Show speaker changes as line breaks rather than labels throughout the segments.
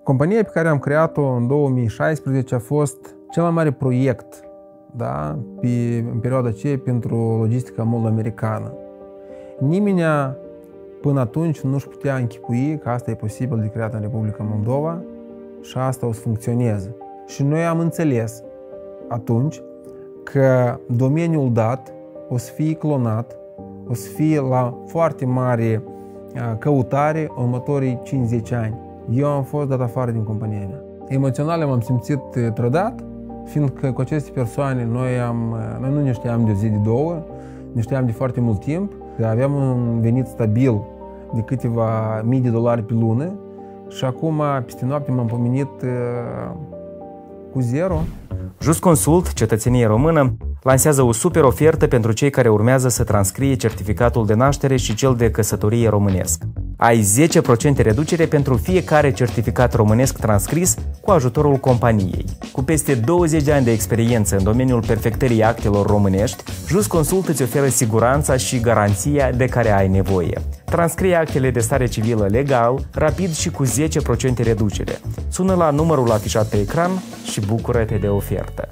Compania pe care am creat-o în 2016 a fost cel mai mare proiect, da, în perioada aceea pentru logistica mult-americană. Nimeni până atunci nu-și putea închipui că asta e posibil de creat în Republica Moldova și asta o să funcționeze. Și noi am înțeles atunci că domeniul dat o să fie clonat, o să fie la foarte mare căutare în următorii 5-10 ani. Eu am fost dat afară din compania mea. Emoțional m-am simțit trădat, fiindcă cu aceste persoane noi nu ne știam de o zi, de două, ne știam de foarte mult timp, că aveam un venit stabil de câteva mii de dolari pe lună și acum, peste noapte, m-am pomenit cu zero.
JustConsult, cetățenie română, lansează o super ofertă pentru cei care urmează să transcrie certificatul de naștere și cel de căsătorie românesc. Ai 10% reducere pentru fiecare certificat românesc transcris cu ajutorul companiei. Cu peste 20 de ani de experiență în domeniul perfectării actelor românești, JustConsult îți oferă siguranța și garanția de care ai nevoie. Transcrie actele de stare civilă legal, rapid și cu 10% reducere. Sună la numărul afișat pe ecran și bucură-te de ofertă.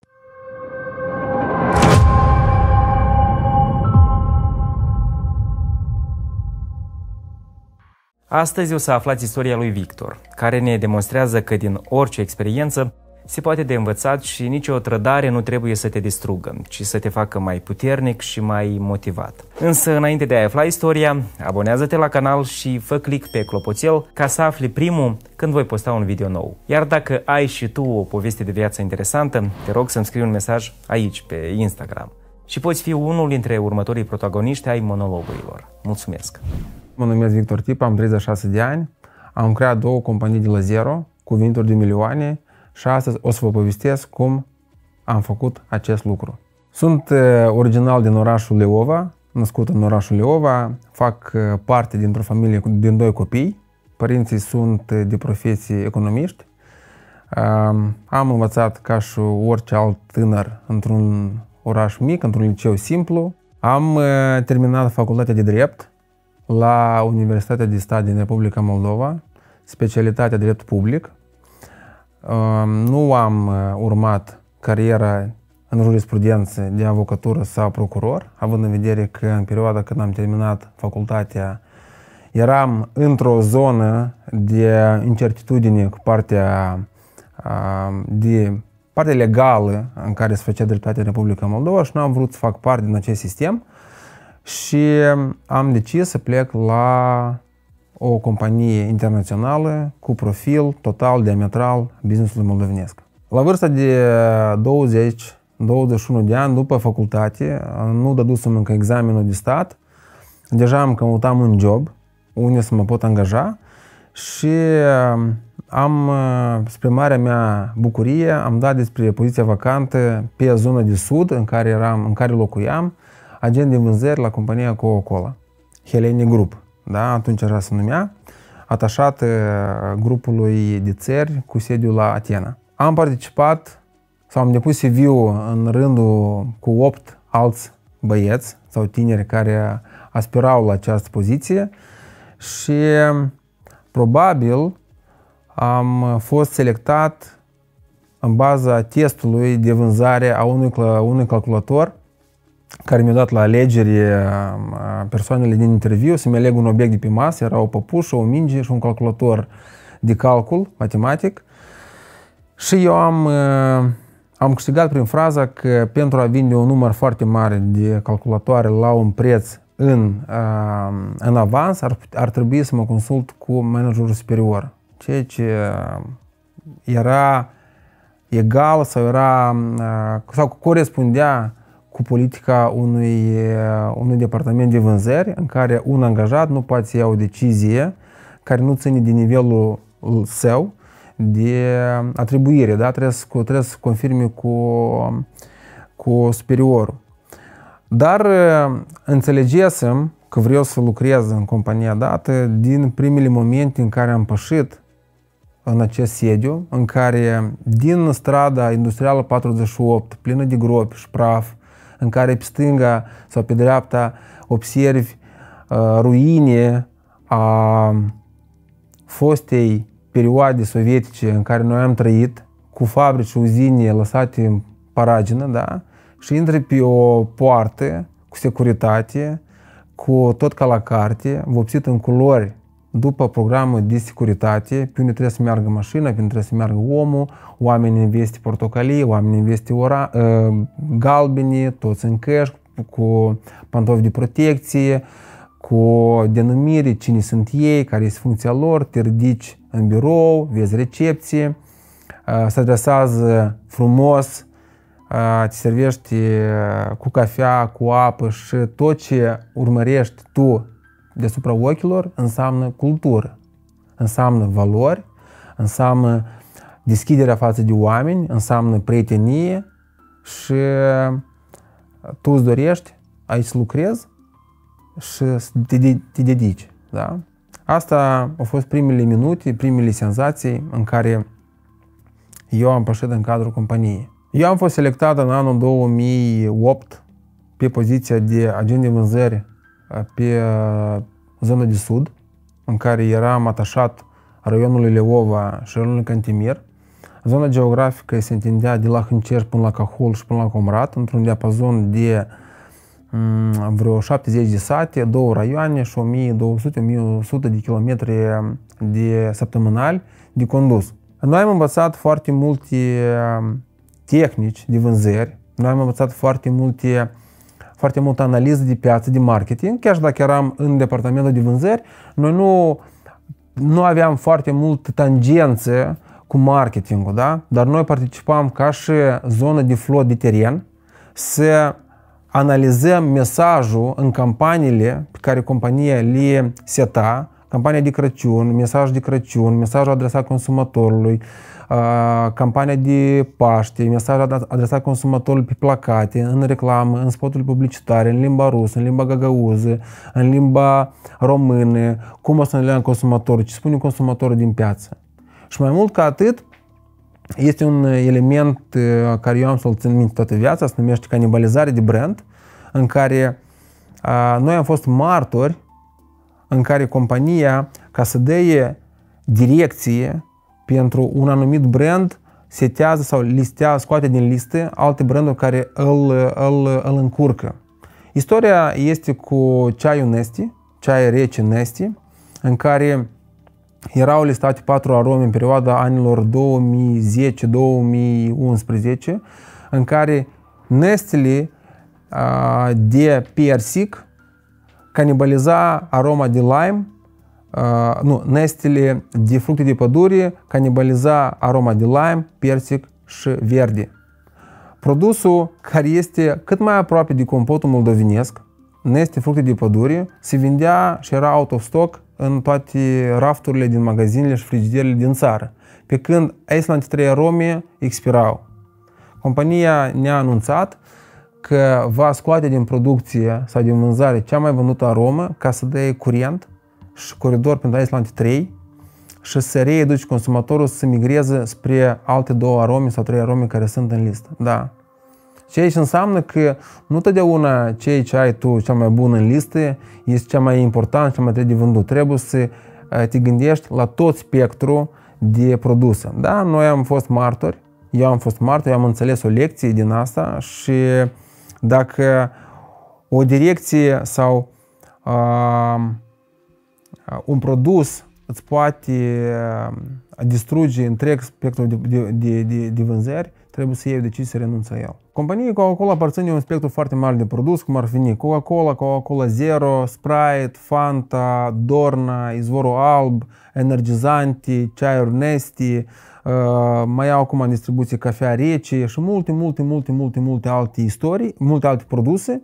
Astăzi o să aflați istoria lui Victor, care ne demonstrează că din orice experiență se poate de învățat și nicio trădare nu trebuie să te distrugă, ci să te facă mai puternic și mai motivat. Însă, înainte de a afla istoria, abonează-te la canal și fă click pe clopoțel ca să afli primul când voi posta un video nou. Iar dacă ai și tu o poveste de viață interesantă, te rog să-mi scrii un mesaj aici, pe Instagram. Și poți fi unul dintre următorii protagoniști ai monologurilor. Mulțumesc!
Mă numesc Victor Tipa, am 36 de ani, am creat 2 companii de la zero, cu venituri de milioane și astăzi o să vă povestesc cum am făcut acest lucru. Sunt original din orașul Leova, născut în orașul Leova, fac parte dintr-o familie din 2 copii, părinții sunt de profesie economiști. Am învățat ca și orice alt tânăr într-un oraș mic, într-un liceu simplu. Am terminat facultatea de drept la Universitatea de Stat din Republica Moldova, specialitatea drept public. Nu am urmat cariera în jurisprudență de avocatură sau procuror, având în vedere că în perioada când am terminat facultatea eram într-o zonă de incertitudine cu partea legală în care se făcea dreptate în Republica Moldova și nu am vrut să fac parte din acest sistem. Și am decis să plec la o companie internațională cu profil total diametral business-ului moldovenesc. La vârsta de 20-21 de ani, după facultate, nu dădusem încă examenul de stat, deja îmi căutam un job unde să mă pot angaja și spre marea mea bucurie, am dat despre poziția vacantă pe zona de sud în care locuiam, agent de vânzări la compania Coca-Cola, Hellenic Group, da? Atunci așa se numea, atașat grupului de țări cu sediul la Atena. Am participat sau am depus CV-ul în rândul cu 8 alți băieți sau tineri care aspirau la această poziție și probabil am fost selectat în baza testului de vânzare a unui calculator care mi-a dat la alegere persoanele din interviu să-mi aleg un obiect de pe masă, era o păpușă, o minge și un calculator de calcul matematic. Și eu am câștigat prin fraza că pentru a vinde un număr foarte mare de calculatoare la un preț în avans, ar trebui să mă consult cu managerul superior, ceea ce era egal sau corespundea cu politica unui departament de vânzări în care un angajat nu poate să ia o decizie care nu ține de nivelul său de atribuire, da? Trebuie să confirme cu superiorul. Dar înțelegesem că vreau să lucrez în compania dată din primele momente în care am pășit în acest sediu, în care din strada industrială 48, plină de gropi și praf, în care pe stânga sau pe dreapta observi ruine a fostei perioade sovietice în care noi am trăit, cu fabrici și uzine lăsate în paragină, da? Și intri pe o poartă cu securitate, cu tot ca la carte, vopsit în culori după programul de securitate, pe unde trebuie să meargă mașina, pe unde trebuie să meargă omul, oamenii în veste portocalii, oamenii în veste galbene, toți în căști, cu pantofi de protecție, cu denumire, cine sunt ei, care este funcția lor, te ridici în birou, vezi recepție, se adresează frumos, te servește cu cafea, cu apă și tot ce urmărești tu deasupra ochilor înseamnă cultură, înseamnă valori, înseamnă deschiderea față de oameni, înseamnă prietenie și tu îți dorești aici să lucrezi și să te dedici. Da? Asta au fost primele minute, primele senzații în care eu am pășit în cadrul companiei. Eu am fost selectat în anul 2008 pe poziția de agent de vânzări pe zona de sud, în care eram atașat raionului Leova și raionului Cantemir. Zona geografică se întindea de la Hâncerș până la Cahul și până la Comrat, într-un diapazon de vreo 70 de sate, 2 raioane și 1200-1100 de kilometri de săptămânali de condus. Noi am învățat foarte multe tehnici de vânzări, noi am învățat foarte multă analiză de piață, de marketing. Chiar și dacă eram în departamentul de vânzări, noi nu aveam foarte multă tangență cu marketingul, da? Dar noi participam ca și zonă de flot de teren să analizăm mesajul în campaniile pe care compania le seta, campania de Crăciun, mesaj de Crăciun, mesajul adresat consumatorului, campania de Paște, mesajul adresat consumatorului pe placate, în reclamă, în spoturi publicitare, în limba rusă, în limba gagauză, în limba română, cum o să ne leagă consumatorul, ce spune consumatorul din piață. Și mai mult ca atât, este un element care eu am să-l țin minte toată viața, se numește canibalizare de brand, în care noi am fost martori, în care compania, ca să dea direcție pentru un anumit brand, setează sau listează, scoate din listă alte branduri care îl încurcă. Istoria este cu ceaiul Nesti, ceai rece Nesti, în care erau listate 4 arome în perioada anilor 2010-2011, în care nestele de persic canibaliza aroma de lime, nestele de fructe de pădure canibaliza aroma de lime, persic și verde. Produsul care este cât mai aproape de compotul moldovenesc, neste fructe de pădure, se vindea și era out of stock în toate rafturile din magazinele și frigiderele din țară, pe când Iceland 3 arome expirau. Compania ne-a anunțat că va scoate din producție sau din vânzare cea mai vândută aromă ca să dea curent și coridor pentru Iceland 3 și să reeduce consumatorul să migreze spre alte 2 arome sau 3 arome care sunt în listă. Da. Și aici înseamnă că nu totdeauna ceea ce ai tu cel mai bun în listă este cel mai important, cel mai trebuie de vândut. Trebuie să te gândești la tot spectrul de produse. Da, noi am fost martori, eu am fost martor, eu am înțeles o lecție din asta și dacă o direcție sau un produs îți poate distruge întreg spectrul de vânzări, trebuie să iei o decizie să renunți la el. Compania Coca-Cola aparține un spectru foarte mare de produs, cum ar fi Coca-Cola, Coca-Cola Zero, Sprite, Fanta, Dorna, izvorul alb, energizante, ceaiuri Nesti, mai au acum în distribuție cafea rece și multe alte istorii, multe alte produse,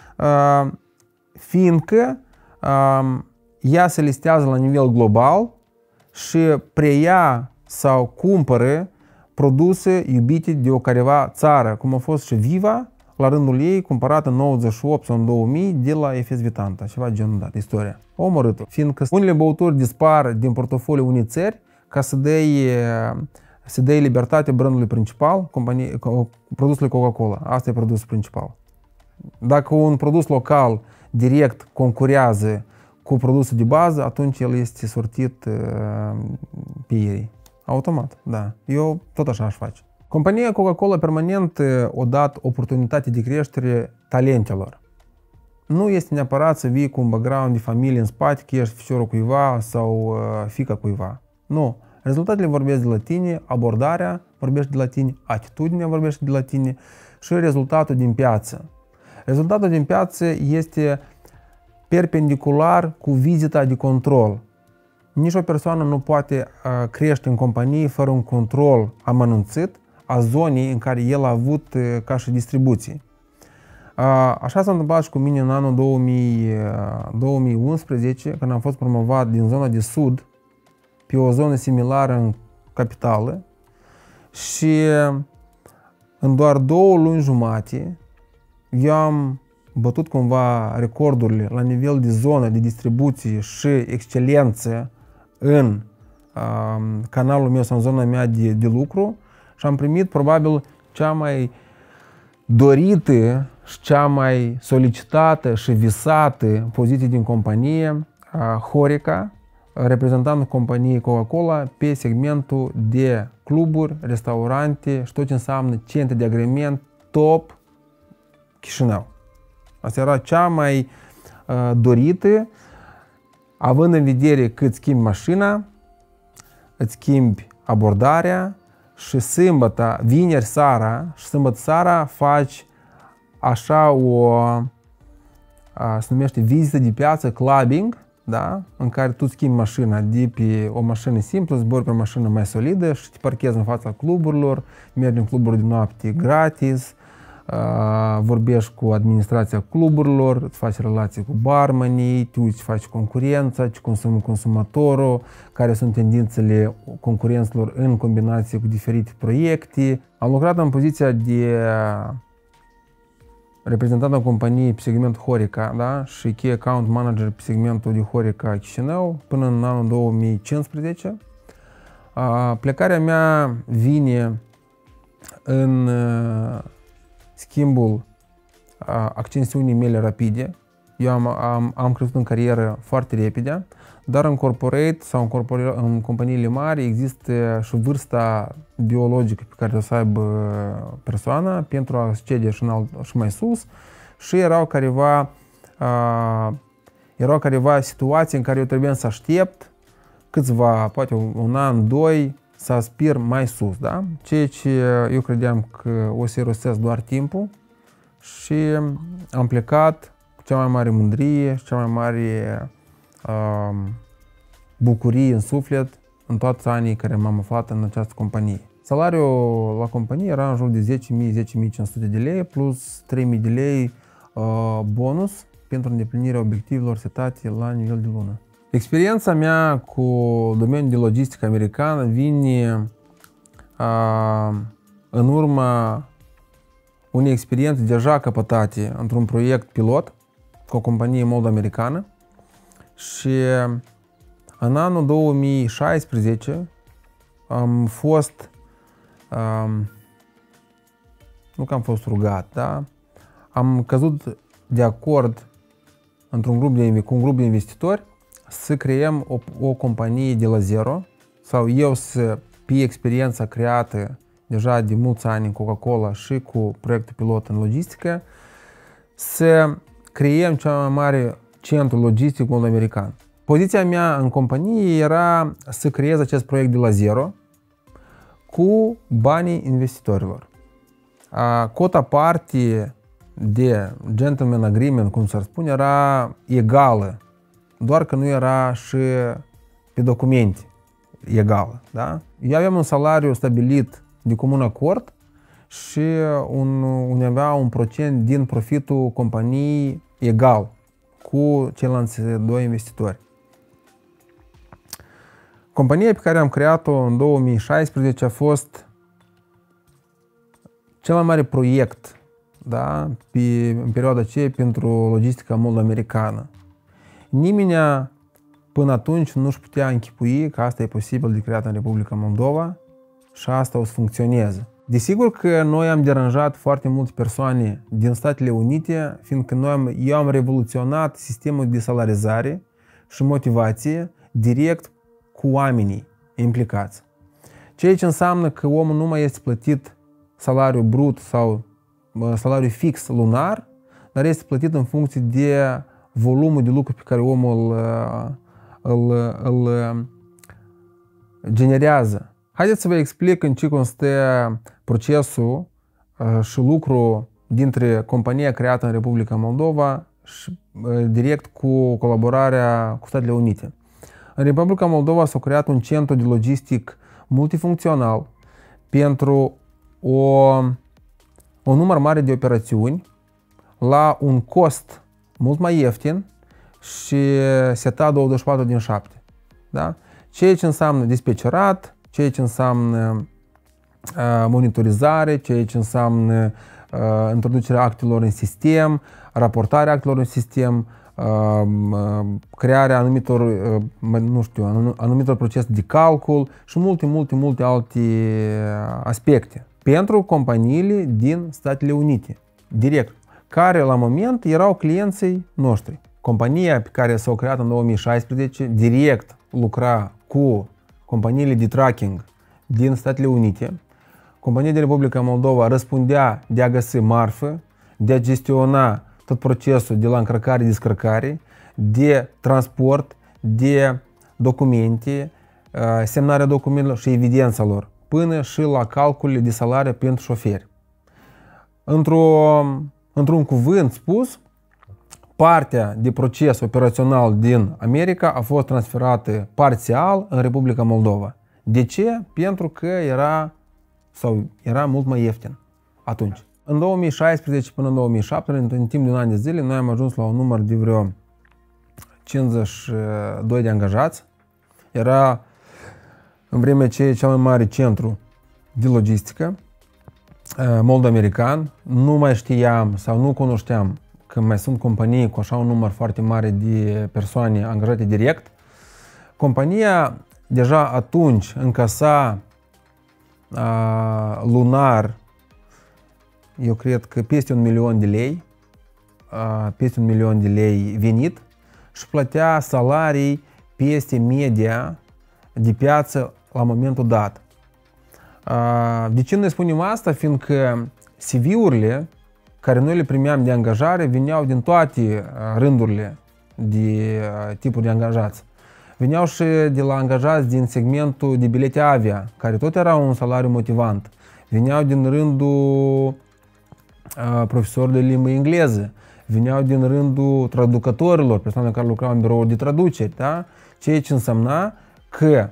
fiindcă ea se listează la nivel global și preia sau cumpără produse iubite de o careva țară, cum a fost și Viva, la rândul ei, cumpărată în 98 sau în 2000 de la Efes Vitanta, ceva genul de istoria. O omorât-o, fiindcă unele băuturi dispar din portofoliul unei țări ca să dea libertate brandului principal, produsului Coca-Cola. Asta e produsul principal. Dacă un produs local direct concurează cu produsul de bază, atunci el este sortit pe ei. Automat, da. Eu tot așa aș face. Compania Coca-Cola permanent a dat oportunitate de creștere talentelor. Nu este neapărat să vii cu un background de familie în spate, că ești fiiorul cuiva sau fiica cuiva. Nu. Rezultatele vorbesc de la tine, abordarea vorbește de la tine, atitudinea vorbește de la tine și rezultatul din piață. Rezultatul din piață este perpendicular cu vizita de control. Nici o persoană nu poate crește în companie fără un control amănunțit a zonei în care el a avut ca și distribuție. Așa s-a întâmplat și cu mine în anul 2011, când am fost promovat din zona de sud pe o zonă similară în capitală și în doar 2 luni jumate eu am bătut cumva recordurile la nivel de zonă, de distribuție și excelență în canalul meu sau în zona mea de lucru și am primit probabil cea mai dorită și cea mai solicitată și visată poziție din companie, Horeca, reprezentantul companiei Coca-Cola pe segmentul de cluburi, restaurante și tot ce înseamnă centre de agrement top Chișinău. Asta era cea mai dorită, având în vedere că îți schimbi mașina, îți schimbi abordarea și sâmbătă, vineri seara și sâmbătă seara faci așa se numește vizită de piață, clubbing, da? În care tu schimbi mașina de pe o mașină simplă, zbori pe o mașină mai solidă și te parchezi în fața cluburilor, mergi în cluburi de noapte gratis, vorbești cu administrația cluburilor, îți faci relații cu barmanii, te uiți, faci concurența, ce consumă consumatorul, care sunt tendințele concurenților în combinație cu diferite proiecte. Am lucrat în poziția de reprezentant al companiei pe segmentul Horeca, da? Și Key Account Manager pe segmentul de Horeca Chișinău până în anul 2015. Plecarea mea vine în schimbul ascensiunii mele rapide. Eu am crescut în carieră foarte repede, dar în corporate sau în companiile mari există și vârsta biologică pe care o să aibă persoana pentru a accede și mai sus și erau careva situații în care eu trebuia să aștept câțiva, poate un an, 2, să aspir mai sus, da? Ceea ce eu credeam că o să irosesc doar timpul și am plecat cu cea mai mare mândrie și cea mai mare bucurie în suflet în toți anii care m-am aflat în această companie. Salariul la companie era în jur de 10.500 de lei plus 3.000 de lei bonus pentru îndeplinirea obiectivelor setate la nivel de lună. Experiența mea cu domeniul de logistică americană vine în urma unei experiențe deja căpătate într-un proiect pilot cu o companie moldo-americană și în anul 2016 am fost, nu că am fost rugat, da? Am căzut de acord cu un grup de investitori să creăm o companie de la zero sau eu să, pe experiența creată deja de mulți ani în Coca-Cola și cu proiectul pilot în logistică, să creăm cea mai mare centru logistic moldo-american. Poziția mea în companie era să creez acest proiect de la zero cu banii investitorilor. Cota parte de gentleman agreement, cum s-ar spune, era egală, doar că nu era și pe documente egală. Da? Eu aveam un salariu stabilit de comun acord și avea un procent din profitul companiei egal cu ceilalți 2 investitori. Compania pe care am creat-o în 2016 a fost cel mai mare proiect, da, în perioada aceea pentru logistica moldo-americană. Nimeni până atunci nu-și putea închipui că asta e posibil de creat în Republica Moldova și asta o să funcționeze. Desigur că noi am deranjat foarte multe persoane din Statele Unite, fiindcă eu am revoluționat sistemul de salarizare și motivație direct cu oamenii implicați. Ceea ce înseamnă că omul nu mai este plătit salariu brut sau salariu fix lunar, dar este plătit în funcție de volumul de lucru pe care omul îl generează. Haideți să vă explic în ce constă procesul și lucru dintre compania creată în Republica Moldova și direct cu colaborarea cu Statele Unite. În Republica Moldova s-a creat un centru de logistic multifuncțional pentru un număr mare de operațiuni la un cost mult mai ieftin și setat 24/7. Da? Ceea ce înseamnă dispecerat, ceea ce înseamnă monitorizare, ceea ce înseamnă introducerea actelor în sistem, raportarea actelor în sistem, crearea anumitor procese de calcul și multe alte aspecte pentru companiile din Statele Unite, direct, care la moment erau clienții noștri. Compania pe care s-a creat în 2016 direct lucra cu companiile de tracking din Statele Unite. Compania din Republica Moldova răspundea de a găsi marfă, de a gestiona tot procesul de la încărcare-descărcare, de transport, de documente, semnarea documentelor și evidența lor, până și la calculele de salarii pentru șoferi. Într-un cuvânt spus, partea de proces operațional din America a fost transferată parțial în Republica Moldova. De ce? Pentru că era mult mai ieftin atunci. În 2016 până în 2017, în timp de un an de zile, noi am ajuns la un număr de vreo 52 de angajați. Era în vremea aceea cel mai mare centru de logistică moldo-american. Nu mai știam sau nu cunoșteam că mai sunt companii cu așa un număr foarte mare de persoane angajate direct. Compania deja atunci încasa lunar, eu cred că peste 1 milion de lei, venit și plătea salarii peste media de piață la momentul dat. De ce noi spunem asta? Fiindcă CV-urile care noi le primeam de angajare veneau din toate rândurile de tipuri de angajați. Veneau și de la angajați din segmentul de bilete avia, care tot era un salariu motivant. Veneau din rândul profesorilor de limbă engleză, veneau din rândul traducătorilor, persoane care lucrau în birouri de traduceri, da? Ceea ce însemna că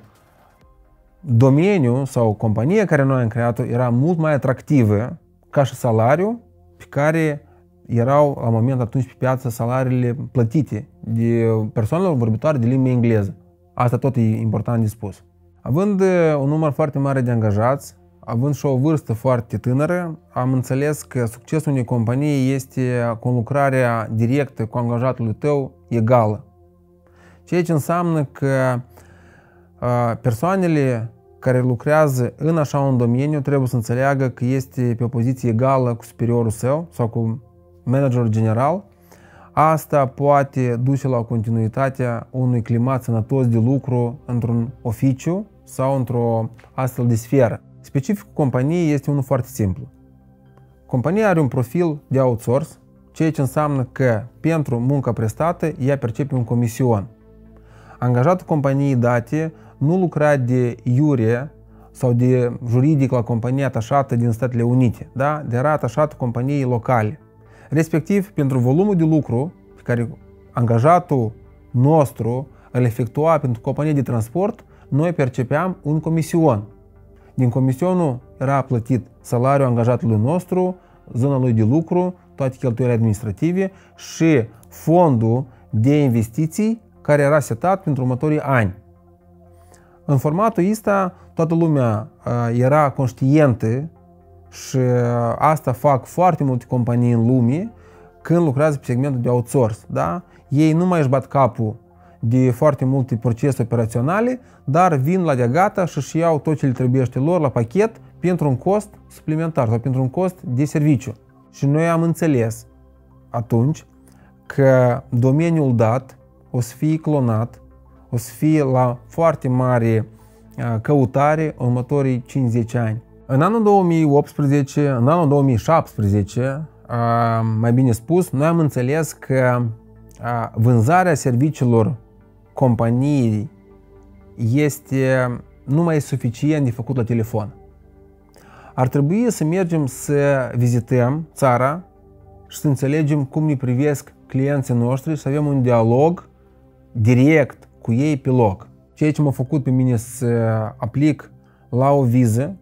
domeniul sau compania care noi am creat-o era mult mai atractivă ca și salariu pe care erau la moment atunci pe piață salariile plătite de persoanelor vorbitoare de limbă engleză. Asta tot e important de spus. Având un număr foarte mare de angajați, având și o vârstă foarte tânără, am înțeles că succesul unei companii este conlucrarea directă cu angajatul tău egală. Ceea ce înseamnă că persoanele care lucrează în așa un domeniu trebuie să înțeleagă că este pe o poziție egală cu superiorul său sau cu managerul general. Asta poate duce la continuitatea unui climat sănătos de lucru într-un oficiu sau într-o astfel de sferă. Specificul companiei este unul foarte simplu. Compania are un profil de outsource, ceea ce înseamnă că pentru munca prestată ea percepe un comision. Angajatul companiei date nu lucra de iure sau de juridic la compania atașată din Statele Unite, da? Era atașat companiei locale. Respectiv, pentru volumul de lucru pe care angajatul nostru îl efectua pentru compania de transport, noi percepeam un comision. Din comisionul era plătit salariul angajatului nostru, zona lui de lucru, toate cheltuielile administrative și fondul de investiții care era setat pentru următorii ani. În formatul ăsta, toată lumea era conștientă și asta fac foarte multe companii în lume când lucrează pe segmentul de outsource. Da? Ei nu mai își bat capul de foarte multe procese operaționale, dar vin la de gata și își iau tot ce le trebuiește lor la pachet pentru un cost suplimentar sau pentru un cost de serviciu. Și noi am înțeles atunci că domeniul dat o să fie clonat o să fie la foarte mare căutare în următorii 5-10 ani. În anul 2018, în anul 2017, mai bine spus, noi am înțeles că vânzarea serviciilor companiei nu mai e suficient de făcut la telefon. Ar trebui să mergem să vizităm țara și să înțelegem cum ne privesc clienții noștri și să avem un dialog direct cu ei pe loc. Ceea ce m-a făcut pe mine să aplic la o viză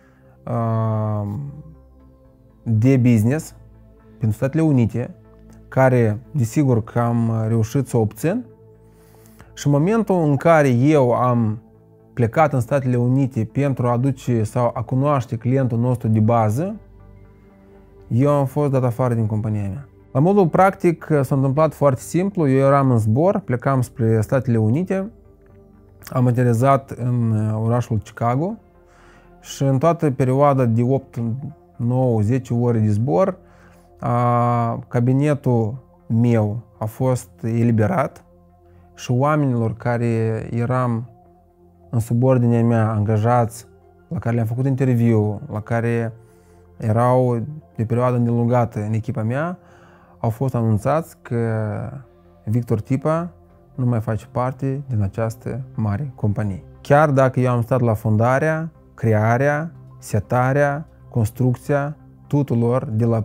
de business pentru Statele Unite, care desigur că am reușit să o obțin, și în momentul în care eu am plecat în Statele Unite pentru a aduce sau a cunoaște clientul nostru de bază, eu am fost dat afară din compania mea. La modul practic s-a întâmplat foarte simplu, eu eram în zbor, plecam spre Statele Unite, am aterizat în orașul Chicago și în toată perioada de 8, 9, 10 ore de zbor, cabinetul meu a fost eliberat și oamenilor care eram în subordinea mea, angajați, la care le-am făcut interviu, la care erau de perioadă îndelungată în echipa mea, au fost anunțați că Victor Tipa nu mai face parte din această mare companie. Chiar dacă eu am stat la fondarea, crearea, setarea, construcția tuturor, de la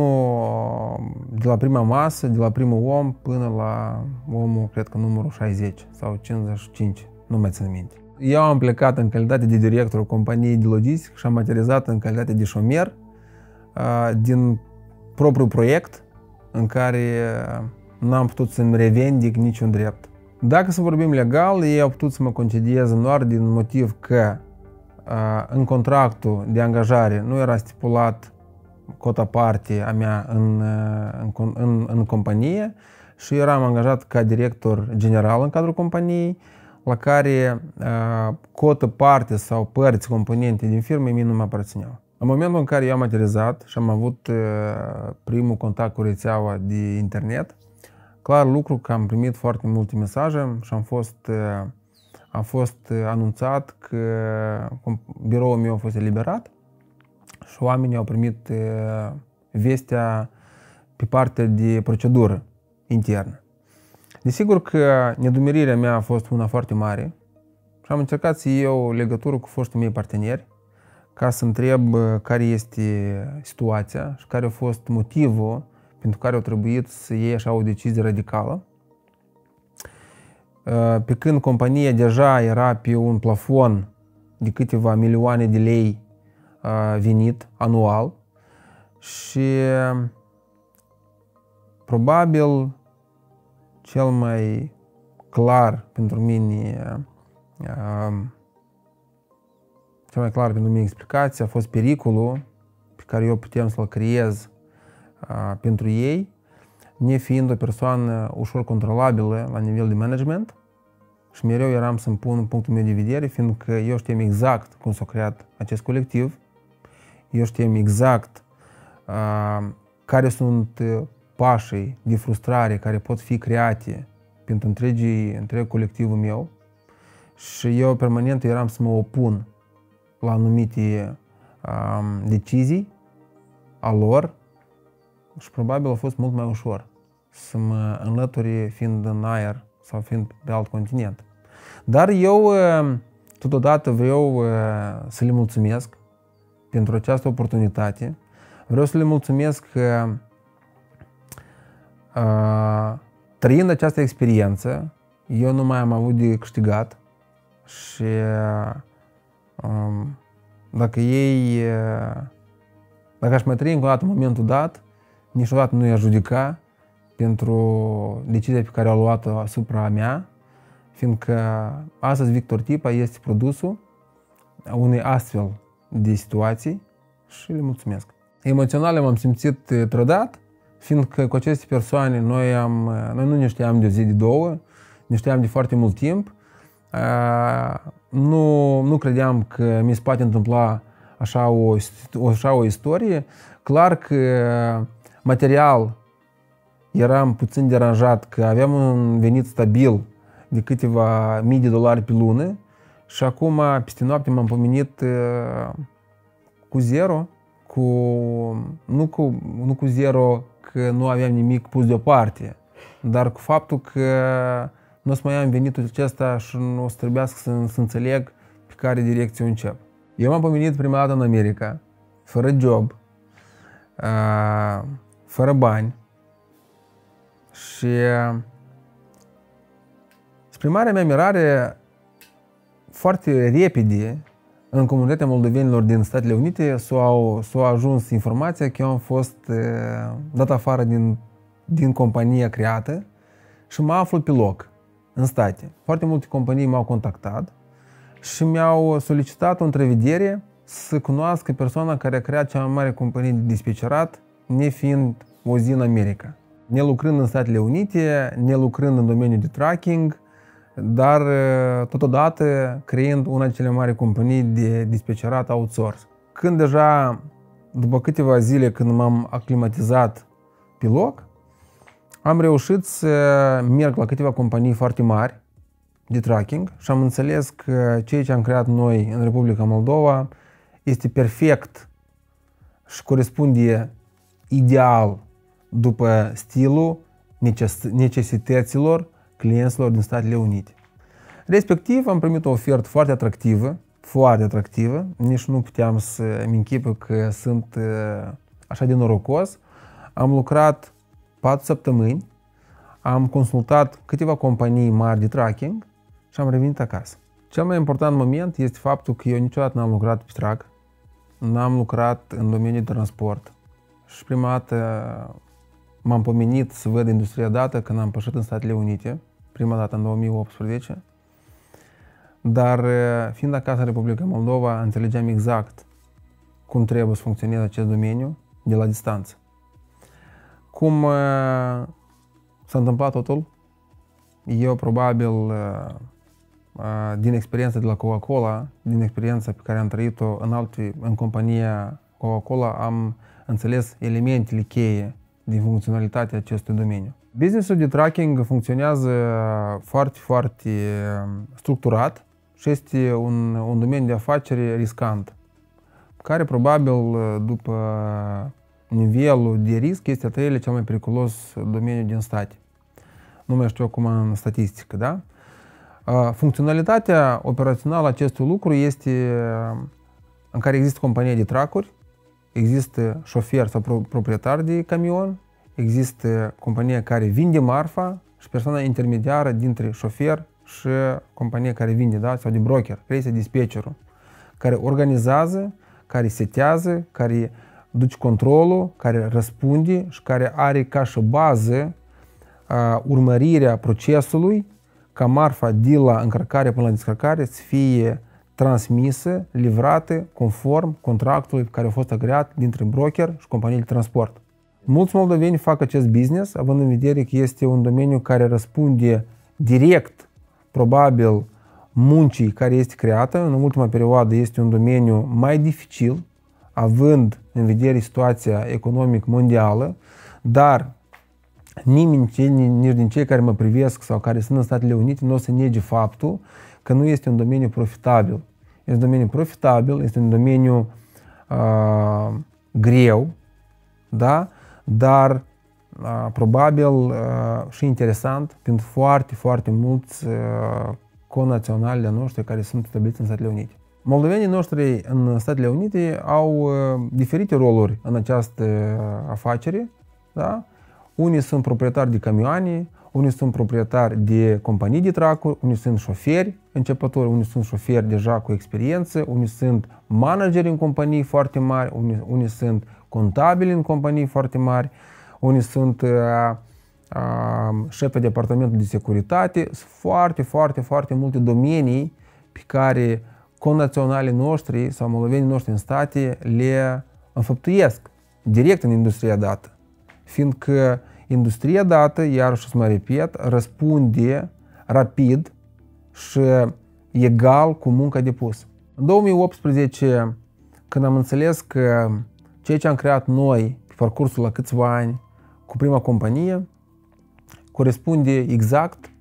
prima masă, de la primul om până la omul, cred că numărul 60 sau 55, nu mai țin minte. Eu am plecat în calitate de director companiei de logistică și am aterizat în calitate de șomer din propriul proiect în care n-am putut să-mi revendic niciun drept. Dacă să vorbim legal, ei au putut să mă concedieze doar din motiv că în contractul de angajare nu era stipulat cota parte a mea în companie și eram angajat ca director general în cadrul companiei, la care cotă parte sau părți componente din firmă mie nu mă aparțineau. În momentul în care eu am aterizat și am avut primul contact cu rețeaua de internet, clar lucru că am primit foarte multe mesaje și am fost anunțat că biroul meu a fost eliberat și oamenii au primit vestea pe partea de procedură internă. Desigur că nedumerirea mea a fost una foarte mare și am încercat să iau legătură cu foștii mei parteneri ca să întreb care este situația și care a fost motivul pentru care au trebuit să iei așa o decizie radicală. Pe când compania deja era pe un plafon de câteva milioane de lei venit anual și probabil cel mai clar pentru mine explicația a fost pericolul pe care eu puteam să-l creez pentru ei, nefiind o persoană ușor controlabilă la nivel de management și mereu eram să-mi pun punctul meu de vedere, fiindcă eu știam exact cum s-a creat acest colectiv, eu știam exact care sunt pașii de frustrare care pot fi create pentru întreg colectivul meu și eu permanent eram să mă opun la anumite decizii a lor și probabil a fost mult mai ușor să mă înlături fiind în aer sau fiind pe alt continent. Dar eu totodată vreau să le mulțumesc pentru această oportunitate. Vreau să le mulțumesc că trăind această experiență, eu nu mai am avut de câștigat și dacă aș mai trăi încă o dată în momentul dat, niciodată nu i-aș judeca pentru decizia pe care a luat-o asupra mea, fiindcă astăzi Victor Tipa este produsul unei astfel de situații și le mulțumesc. Emoțional m-am simțit trădat, fiindcă cu aceste persoane noi nu ne știam de o zi, de două, ne știam de foarte mult timp. Nu credeam că mi se poate întâmpla așa o istorie. Clar că material eram puțin deranjat, că aveam un venit stabil de câteva mii de dolari pe lună și acum, peste noapte, m-am pomenit cu zero, nu cu zero că nu aveam nimic pus deoparte, dar cu faptul că nu o să mai am venitul acesta și nu o să trebuiască să înțeleg pe care direcție o încep. Eu m-am pomenit prima dată în America, fără job, fără bani și spre marea mea mirare, foarte repede, în comunitatea moldovenilor din Statele Unite s-a ajuns informația că eu am fost dat afară din compania creată și mă aflu pe loc, în state. Foarte multe companii m-au contactat și mi-au solicitat o întrevedere să cunoască persoana care a creat cea mai mare companie de dispecerat, nefiind o zi în America. Ne lucrând în Statele Unite, ne lucrând în domeniul de tracking, dar totodată creând una dintre cele mari companii de dispecerat outsource. Când deja, după câteva zile când m-am aclimatizat pe loc, am reușit să merg la câteva companii foarte mari de tracking și am înțeles că ceea ce am creat noi în Republica Moldova este perfect și corespunde ideal după stilul necesităților clienților din Statele Unite. Respectiv, am primit o ofertă foarte atractivă, nici nu puteam să-mi închipă că sunt așa de norocos. Am lucrat 4 săptămâni, am consultat câteva companii mari de tracking și am revenit acasă. Cel mai important moment este faptul că eu niciodată n-am lucrat pe track, n-am lucrat în domeniul de transport și prima dată m-am pomenit să văd industria dată când am pășit în Statele Unite, prima dată în 2018, dar fiind acasă în Republica Moldova, înțelegeam exact cum trebuie să funcționeze acest domeniu de la distanță. Cum s-a întâmplat totul? Eu probabil din experiența de la Coca-Cola, din experiența pe care am trăit-o în compania Coca-Cola, am înțeles elementele cheie din funcționalitatea acestui domeniu. Businessul de tracking funcționează foarte structurat și este un domeniu de afacere riscant, care probabil după nivelul de risc este al treilea cel mai periculos domeniu din state. Nu mai știu acum în statistică, da? Funcționalitatea operațională a acestui lucru este în care există companie de tracuri, există șofer sau proprietar de camion, există compania care vinde marfa și persoana intermediară dintre șofer și compania care vinde, da? Sau de broker, care este dispatcherul, care organizează, care setează, care duce controlul, care răspunde și care are ca și bază urmărirea procesului ca marfa de la încărcare până la descărcare să fie transmisă, livrată conform contractului pe care a fost agreat dintre broker și companie de transport. Mulți moldoveni fac acest business având în vedere că este un domeniu care răspunde direct, probabil, muncii care este creată. În ultima perioadă este un domeniu mai dificil, având în vedere situația economică mondială, dar nimeni nici din cei care mă privesc sau care sunt în Statele Unite nu o să nege faptul că nu este un domeniu profitabil. Este un domeniu profitabil, este un domeniu greu, da? Dar probabil și interesant pentru foarte mulți conaționali de noștri care sunt stabiliți în Statele Unite. Moldovenii noștri în Statele Unite au diferite roluri în această afacere, da? Unii sunt proprietari de camioane, unii sunt proprietari de companii de tracuri, unii sunt șoferi începători, unii sunt șoferi deja cu experiență, unii sunt manageri în companii foarte mari, unii sunt contabili în companii foarte mari, unii sunt șefi de departamentul de securitate. Sunt foarte multe domenii pe care conaționalii noștri sau moldovenii noștri în state le înfăptuiesc direct în industria dată. Fiindcă industria dată, iarăși să mă repet, răspunde rapid și egal cu munca depusă. În 2018, când am înțeles că ceea ce am creat noi pe parcursul la câțiva ani cu prima companie corespunde exact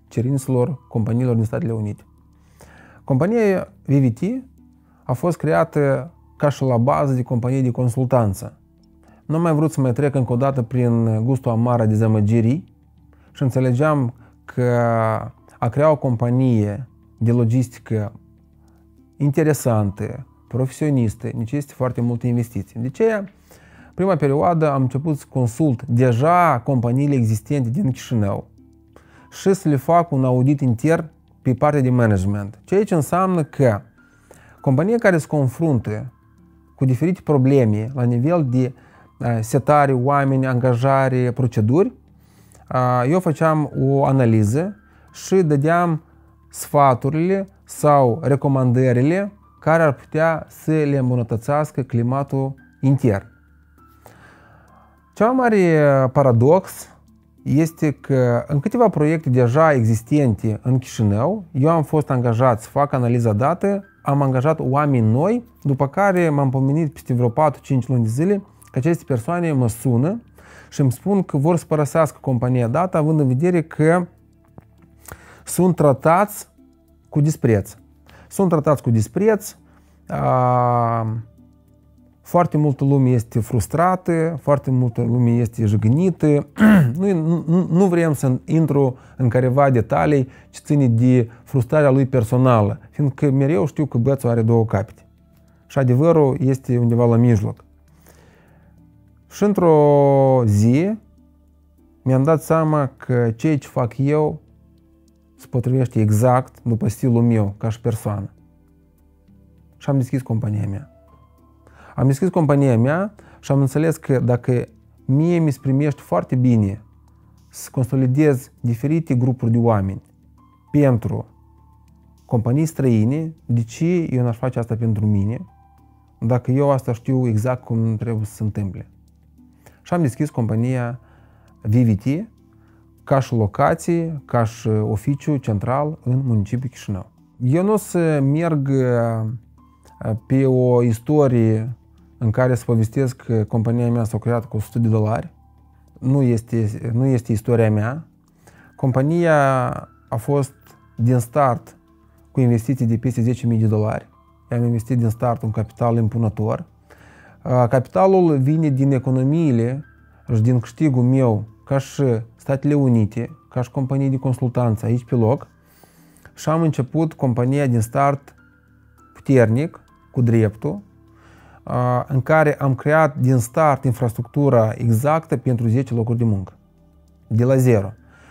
cerințelor companiilor din Statele Unite. Compania VVT a fost creată ca și la bază de companie de consultanță. Nu am mai vrut să mai trec încă o dată prin gustul amar a dezamăgirii și înțelegeam că a crea o companie de logistică interesantă, profesionistă, necesită foarte multe investiții. De aceea, prima perioadă am început să consult deja companiile existente din Chișinău și să le fac un audit intern pe partea de management. Ceea ce înseamnă că compania care se confruntă cu diferite probleme la nivel de setare, oameni, angajare, proceduri, eu făceam o analiză și dădeam sfaturile sau recomandările care ar putea să le îmbunătățească climatul intern. Cel mai mare paradox este că în câteva proiecte deja existente în Chișinău, eu am fost angajat să fac analiza dată, am angajat oameni noi, după care m-am pomenit peste vreo 4-5 luni de zile că aceste persoane mă sună și îmi spun că vor să părăsească compania dată, având în vedere că sunt tratați cu dispreț. Sunt tratați cu dispreț, foarte multă lume este frustrată, foarte multă lume este jignită. Nu vrem să intru în careva detalii ce ține de frustrarea lui personală, fiindcă mereu știu că bățul are două capete. Și adevărul este undeva la mijloc. Și într-o zi mi-am dat seama că ceea ce fac eu se potrivește exact după stilul meu ca și persoană. Și am deschis compania mea. Am deschis compania mea și am înțeles că dacă mie mi se primește foarte bine să consolidez diferite grupuri de oameni pentru companii străine, de ce eu n-aș face asta pentru mine, dacă eu asta știu exact cum trebuie să se întâmple? Și am deschis compania VVT ca și locație, ca și oficiu central în municipiul Chișinău. Eu nu o să merg pe o istorie în care să povestesc că compania mea s-a creat cu $100. Nu este istoria mea. Compania a fost din start cu investiții de peste $10.000. Am investit din start un capital impunător. Capitalul vine din economiile și din câștigul meu ca și Statele Unite, ca și companii de consultanță aici pe loc. Și am început compania din start puternic, cu dreptul, în care am creat din start infrastructura exactă pentru 10 locuri de muncă, de la zero.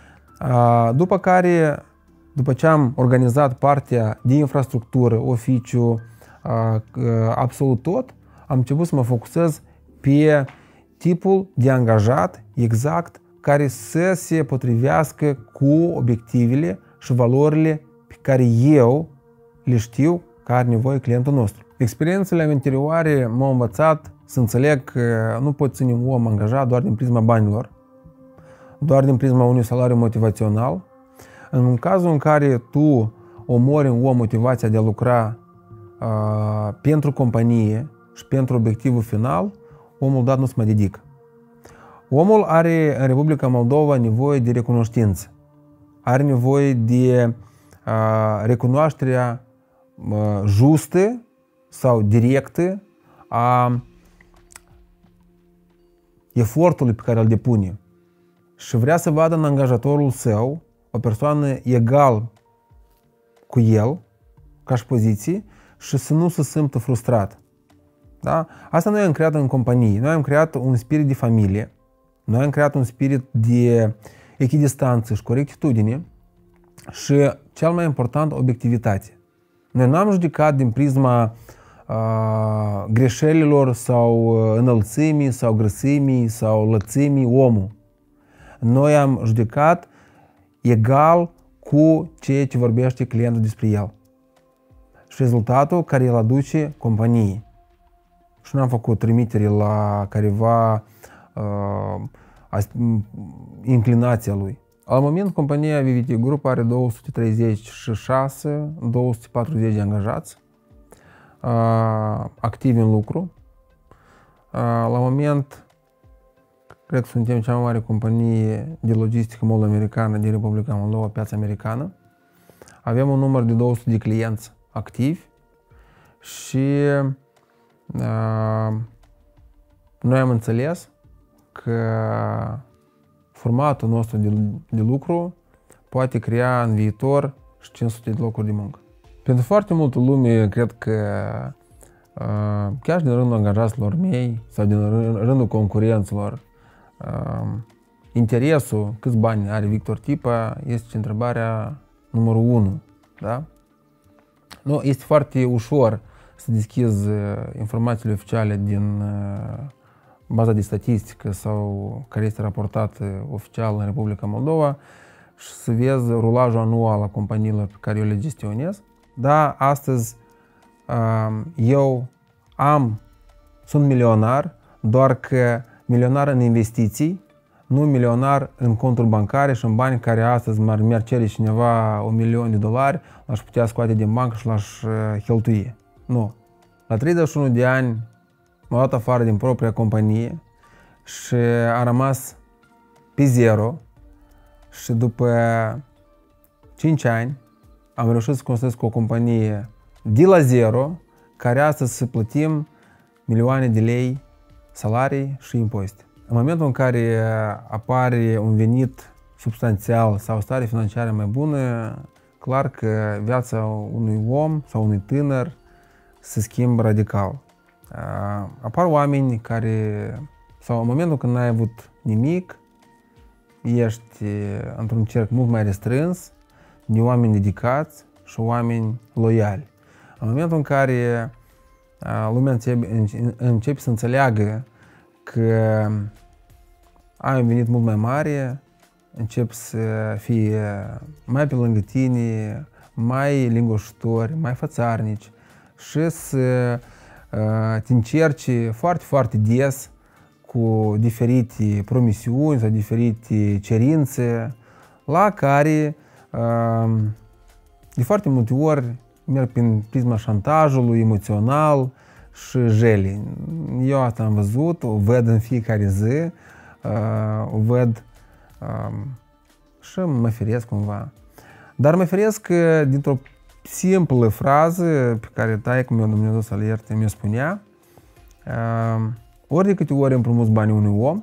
După ce am organizat partea de infrastructură, oficiu, absolut tot, am început să mă focusez pe tipul de angajat exact care să se potrivească cu obiectivele și valorile pe care eu le știu că are nevoie clientul nostru. Experiențele anterioare m-au învățat să înțeleg că nu pot ține un om angajat doar din prisma banilor, doar din prisma unui salariu motivațional. În cazul în care tu omori în om motivația de a lucra pentru companie și pentru obiectivul final, omul dat nu se mai dedică. Omul are în Republica Moldova nevoie de recunoștință, are nevoie de recunoașterea justă sau directă a efortului pe care îl depune și vrea să vadă în angajatorul său o persoană egal cu el, ca și poziție, și să nu se simtă frustrat. Da? Asta noi am creat în companie. Noi am creat un spirit de familie, noi am creat un spirit de echidistanță și corectitudine și, cel mai important, obiectivitate. Noi n-am judecat din prisma greșelilor sau înălțimii sau grăsimii sau lățimii omul. Noi am judecat egal cu ceea ce vorbește clientul despre el și rezultatul care îl aduce companiei. Și nu am făcut trimitere la careva inclinația lui. La moment, compania VVT Group are 236-240 de angajați activi în lucru. La moment, Cred că suntem cea mai mare companie de logistică mol-americană din Republica Moldova, piața americană. Avem un număr de 200 de clienți activi și noi am înțeles că formatul nostru de lucru poate crea în viitor și 500 de locuri de muncă. Pentru foarte multă lume, cred că chiar din rândul angajaților mei sau din rândul concurenților, interesul, câți bani are Victor Tipa, este întrebarea numărul 1. Da? Nu, este foarte ușor să deschizi informațiile oficiale din baza de statistică sau care este raportată oficial în Republica Moldova și să vezi rulajul anual a companiilor pe care eu le gestionez. Da, astăzi eu sunt milionar, doar că milionar în investiții, nu milionar în conturi bancare și în bani care astăzi mi-ar cere cineva $1.000.000, l-aș putea scoate din bancă și l-aș cheltui. Nu. La 31 de ani m-am luat afară din propria companie și am rămas pe zero și după 5 ani am reușit să construiesc o companie de la zero, care astăzi să plătim milioane de lei salarii și impozite. În momentul în care apare un venit substanțial sau o stare financiară mai bună, clar că viața unui om sau unui tânăr se schimbă radical. Apar oameni care, sau în momentul când n-ai avut nimic, ești într-un cerc mult mai restrâns de oameni dedicați și oameni loiali. În momentul în care lumea începe să înțeleagă că ai un venit mult mai mare, încep să fie mai pe lângă tine, mai linguștori, mai fățarnici și să te încerci foarte, foarte des cu diferite promisiuni sau diferite cerințe la care de foarte multe ori merg prin prisma șantajului emoțional și jelii. Eu asta am văzut, o văd în fiecare zi, o văd și mă feresc cumva. Dar mă feresc dintr-o simplă frază pe care taică-mi meu, Dumnezeu să-l ierte, mi-o spunea: ori de câte ori împrumuți banii unui om,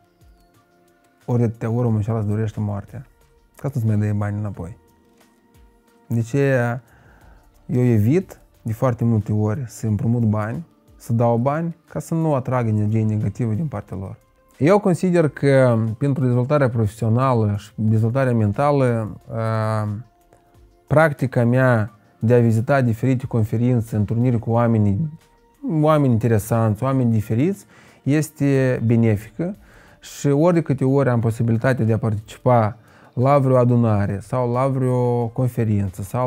ori de câte ori omul acela îți dorește moartea, ca să-ți mai dai bani înapoi. De ce eu evit de foarte multe ori să împrumut bani, să dau bani, ca să nu atrag energie negativă din partea lor. Eu consider că pentru dezvoltarea profesională și dezvoltarea mentală, practica mea de a vizita diferite conferințe, întâlniri cu oameni interesanți, oameni diferiți, este benefică și ori de câte ori am posibilitatea de a participa la vreo adunare sau la vreo conferință sau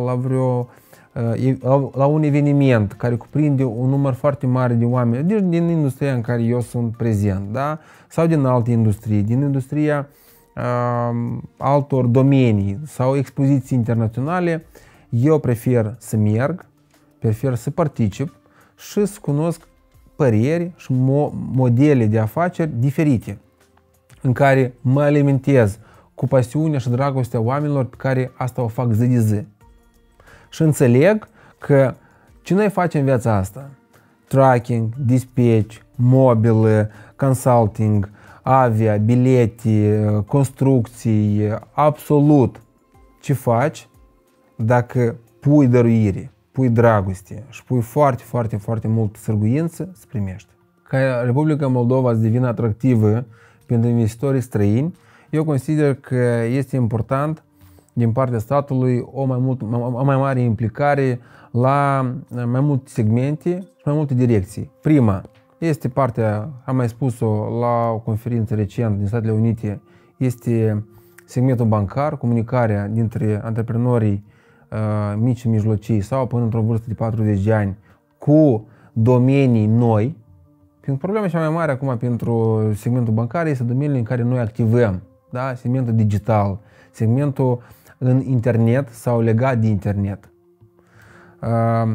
la un eveniment care cuprinde un număr foarte mare de oameni din industria în care eu sunt prezent, da? Sau din alte industrii, din industria altor domenii sau expoziții internaționale, eu prefer să merg, prefer să particip și să cunosc păreri și modele de afaceri diferite, în care mă alimentez cu pasiunea și dragostea oamenilor pe care asta o fac zi de zi. Și înțeleg că ce noi facem în viața asta, tracking, dispatch, mobilă, consulting, avia, bilete, construcții, absolut ce faci, dacă pui dăruire, pui dragoste și pui foarte, foarte, foarte mult sârguință, să primești. Ca Republica Moldova să devină atractivă pentru investitorii străini, eu consider că este important din partea statului o mai mare implicare la mai multe segmente și mai multe direcții. Prima este partea, am mai spus-o la o conferință recent din Statele Unite, este segmentul bancar, comunicarea dintre antreprenorii mici și mijlocii sau până într-o vârstă de 40 de ani cu domenii noi. Pentru problema cea mai mare acum pentru segmentul bancar este domeniile în care noi activăm, da? Segmentul digital, segmentul în internet sau legat de internet.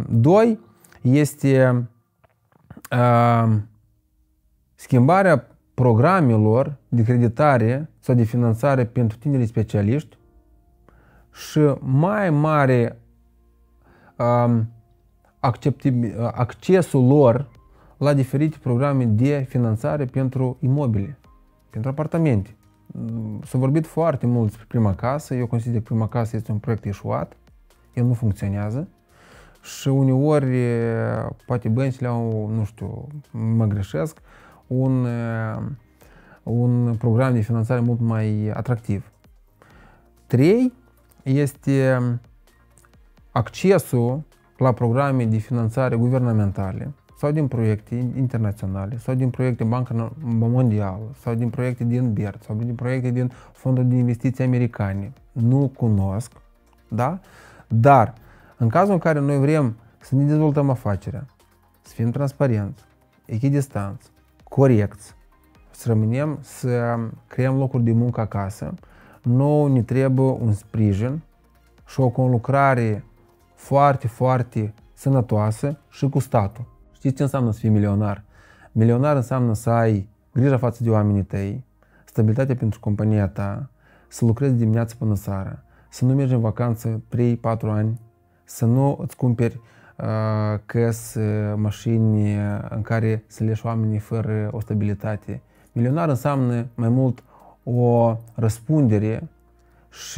Doi, este schimbarea programelor de creditare sau de finanțare pentru tinerii specialiști și mai mare accesul lor la diferite programe de finanțare pentru imobile, pentru apartamente. S-a vorbit foarte mult despre Prima Casă. Eu consider că Prima Casă este un proiect eșuat. El nu funcționează. Și uneori, poate băncile au, nu știu, mă greșesc, un program de finanțare mult mai atractiv. 3 este accesul la programe de finanțare guvernamentale sau din proiecte internaționale, sau din proiecte Banca Mondială, sau din proiecte din BERD, sau din proiecte din fonduri de investiții americane. Nu cunosc, da? Dar, în cazul în care noi vrem să ne dezvoltăm afacerea, să fim transparenți, echidistanți, corecți, să rămânem, să creăm locuri de muncă acasă, nouă ne trebuie un sprijin și o conlucrare foarte, foarte sănătoasă și cu statul. Știți ce înseamnă să fii milionar? Milionar înseamnă să ai grijă față de oamenii tăi, stabilitate pentru compania ta, să lucrezi dimineața până seara, să nu mergi în vacanță 3-4 ani, să nu îți cumperi căsi, mașini în care să leși oamenii fără o stabilitate. Milionar înseamnă mai mult o răspundere și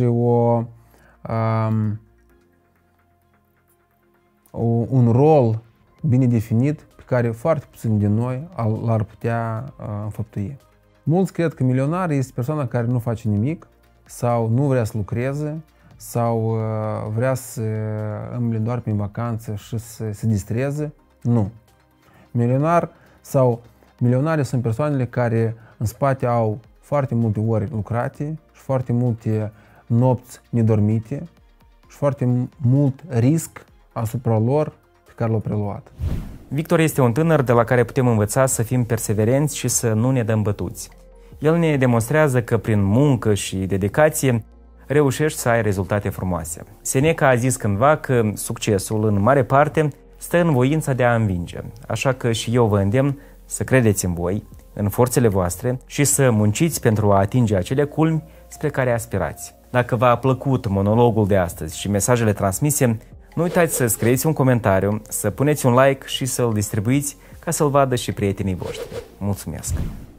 un rol bine definit pe care foarte puțin din noi l-ar putea înfăptui. Mulți cred că milionar este persoana care nu face nimic sau nu vrea să lucreze sau vrea să îmble doar prin vacanță și să se distreze. Nu. Milionar sau milionari sunt persoanele care în spate au foarte multe ori lucrate și foarte multe nopți nedormite și foarte mult risc asupra lor pe care l-au preluat.
Victor este un tânăr de la care putem învăța să fim perseverenți și să nu ne dăm bătuți. El ne demonstrează că prin muncă și dedicație reușești să ai rezultate frumoase. Seneca a zis cândva că succesul, în mare parte, stă în voința de a învinge. Așa că și eu vă îndemn să credeți în voi, în forțele voastre și să munciți pentru a atinge acele culmi spre care aspirați. Dacă v-a plăcut monologul de astăzi și mesajele transmise, nu uitați să scrieți un comentariu, să puneți un like și să-l distribuiți ca să-l vadă și prietenii voștri. Mulțumesc!